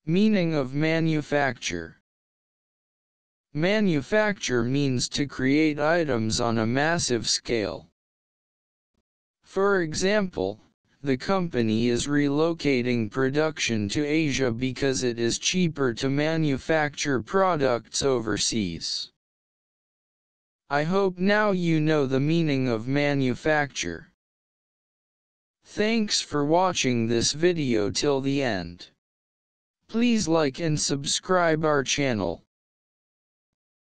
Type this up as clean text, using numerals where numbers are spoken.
Meaning of manufacture. Manufacture means to create items on a massive scale. For example, the company is relocating production to Asia because it is cheaper to manufacture products overseas. I hope now you know the meaning of manufacture. Thanks for watching this video till the end. Please like and subscribe our channel.